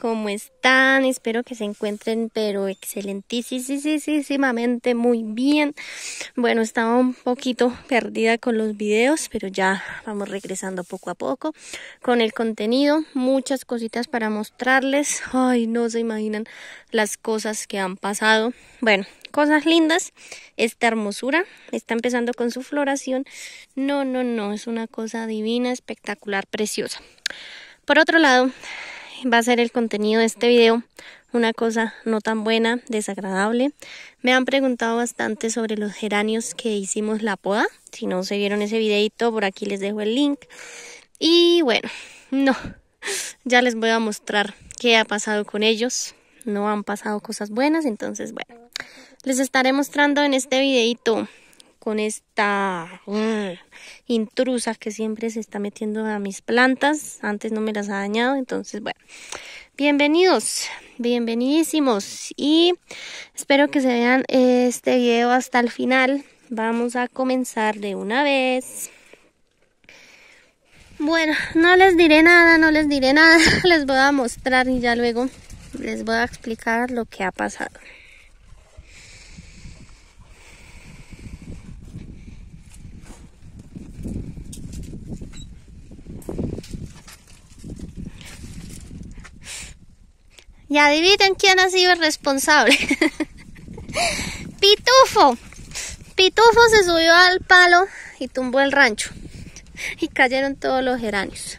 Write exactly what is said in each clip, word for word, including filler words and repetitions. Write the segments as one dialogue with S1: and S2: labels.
S1: ¿cómo están? Espero que se encuentren pero excelentísimamente muy bien. Bueno, estaba un poquito perdida con los videos, pero ya vamos regresando poco a poco con el contenido. Muchas cositas para mostrarles. Ay, no se imaginan las cosas que han pasado. Bueno, cosas lindas. Esta hermosura está empezando con su floración. No, no, no, es una cosa divina, espectacular, preciosa. Por otro lado, va a ser el contenido de este video una cosa no tan buena, desagradable. Me han preguntado bastante sobre los geranios que hicimos la poda. Si no se vieron ese videito, por aquí les dejo el link. Y bueno, no, ya les voy a mostrar qué ha pasado con ellos. No han pasado cosas buenas, entonces bueno, les estaré mostrando en este videito con esta uh, intrusa que siempre se está metiendo a mis plantas. Antes no me las ha dañado, entonces bueno, bienvenidos, bienvenidísimos y espero que se vean este video hasta el final. Vamos a comenzar de una vez. Bueno, no les diré nada, no les diré nada, les voy a mostrar y ya luego les voy a explicar lo que ha pasado. Y adivinen quién ha sido el responsable. Pitufo. Pitufo se subió al palo y tumbó el rancho. Y cayeron todos los geranios.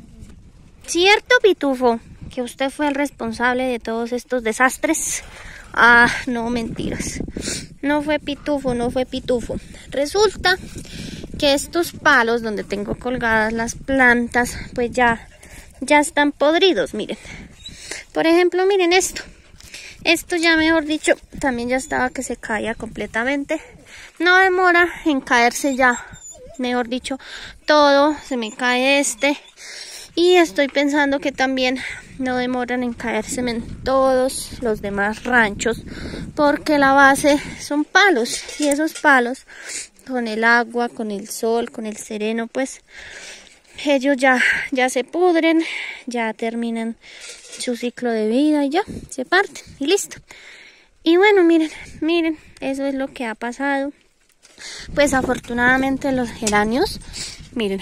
S1: ¿Cierto, Pitufo, que usted fue el responsable de todos estos desastres? Ah, no, mentiras. No fue Pitufo, no fue Pitufo. Resulta que estos palos donde tengo colgadas las plantas, pues ya, ya están podridos, miren. Por ejemplo, miren esto. Esto ya, mejor dicho, también ya estaba que se caía completamente. No demora en caerse ya, mejor dicho, todo. Se me cae este. Y estoy pensando que también no demoran en caerse en todos los demás ranchos. Porque la base son palos. Y esos palos, con el agua, con el sol, con el sereno, pues ellos ya, ya se pudren, ya terminan su ciclo de vida y ya, se parten y listo. Y bueno, miren, miren, eso es lo que ha pasado. Pues afortunadamente los geranios, miren,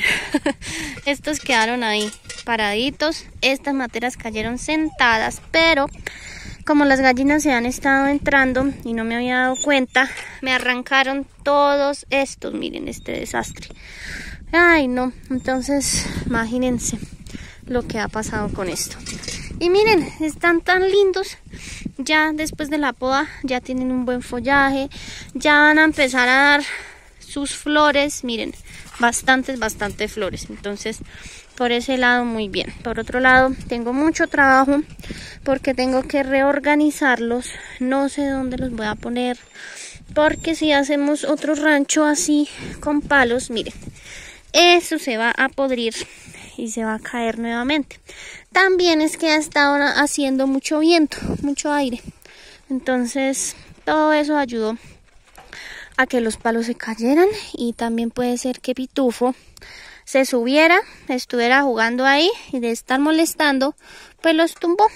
S1: estos quedaron ahí paraditos. Estas materas cayeron sentadas, pero como las gallinas se han estado entrando y no me había dado cuenta, me arrancaron todos estos, miren este desastre. Ay, no, entonces imagínense lo que ha pasado con esto. Y miren, están tan lindos. Ya después de la poda ya tienen un buen follaje. Ya van a empezar a dar sus flores. Miren, bastantes, bastantes flores. Entonces, por ese lado muy bien. Por otro lado, tengo mucho trabajo porque tengo que reorganizarlos. No sé dónde los voy a poner. Porque si hacemos otro rancho así con palos, miren, eso se va a podrir y se va a caer nuevamente. También es que ha estado haciendo mucho viento, mucho aire. Entonces todo eso ayudó a que los palos se cayeran. Y también puede ser que Pitufo se subiera, estuviera jugando ahí y de estar molestando, pues los tumbó.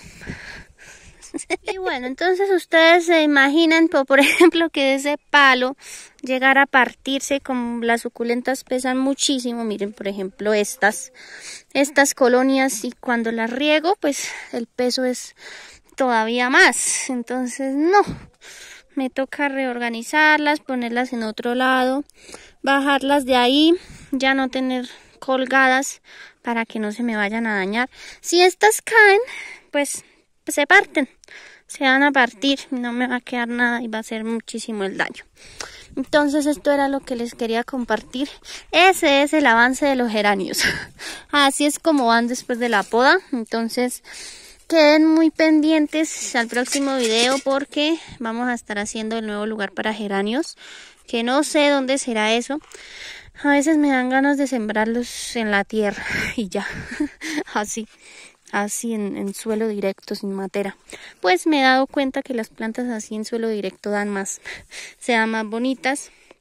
S1: Y bueno, entonces ustedes se imaginan, por ejemplo, que ese palo llegara a partirse, como las suculentas pesan muchísimo. Miren, por ejemplo, estas, estas colonias, y cuando las riego, pues el peso es todavía más. Entonces, no, me toca reorganizarlas, ponerlas en otro lado, bajarlas de ahí, ya no tener colgadas para que no se me vayan a dañar. Si estas caen, pues se parten, se van a partir, no me va a quedar nada y va a ser muchísimo el daño. Entonces esto era lo que les quería compartir. Ese es el avance de los geranios. Así es como van después de la poda. Entonces queden muy pendientes al próximo video porque vamos a estar haciendo el nuevo lugar para geranios, que no sé dónde será eso. A veces me dan ganas de sembrarlos en la tierra y ya, así. Así en, en suelo directo, sin matera. Pues me he dado cuenta que las plantas así en suelo directo dan más, se dan más bonitas.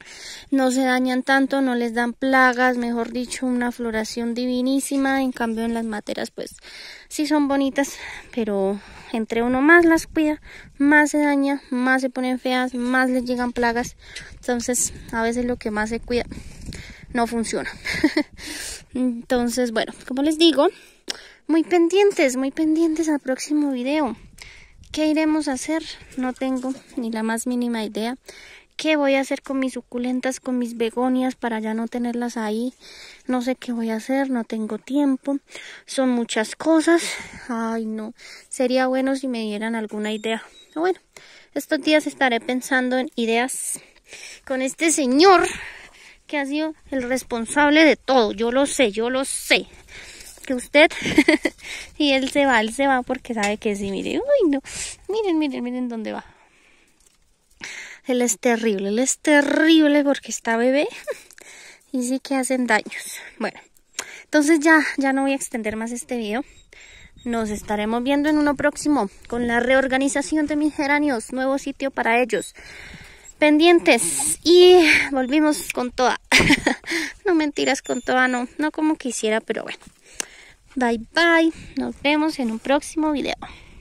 S1: no se dañan tanto, no les dan plagas, mejor dicho, una floración divinísima. En cambio en las materas pues sí son bonitas, pero entre uno más las cuida, más se daña, más se ponen feas, más les llegan plagas. Entonces a veces lo que más se cuida no funciona. Entonces bueno, como les digo, muy pendientes, muy pendientes al próximo video. ¿Qué iremos a hacer? No tengo ni la más mínima idea. ¿Qué voy a hacer con mis suculentas, con mis begonias para ya no tenerlas ahí? No sé qué voy a hacer, no tengo tiempo. Son muchas cosas. Ay, no. Sería bueno si me dieran alguna idea. Pero bueno, estos días estaré pensando en ideas con este señor que ha sido el responsable de todo. Yo lo sé, yo lo sé. Que usted y él se va, él se va porque sabe que sí. Mire, uy, no. Miren, miren, miren dónde va. Él es terrible, él es terrible porque está bebé y sí que hacen daños. Bueno, entonces ya, ya no voy a extender más este video. Nos estaremos viendo en uno próximo con la reorganización de mis geranios, nuevo sitio para ellos. Pendientes y volvimos con toda. No mentiras, con toda no, no como quisiera, pero bueno. Bye bye, nos vemos en un próximo video.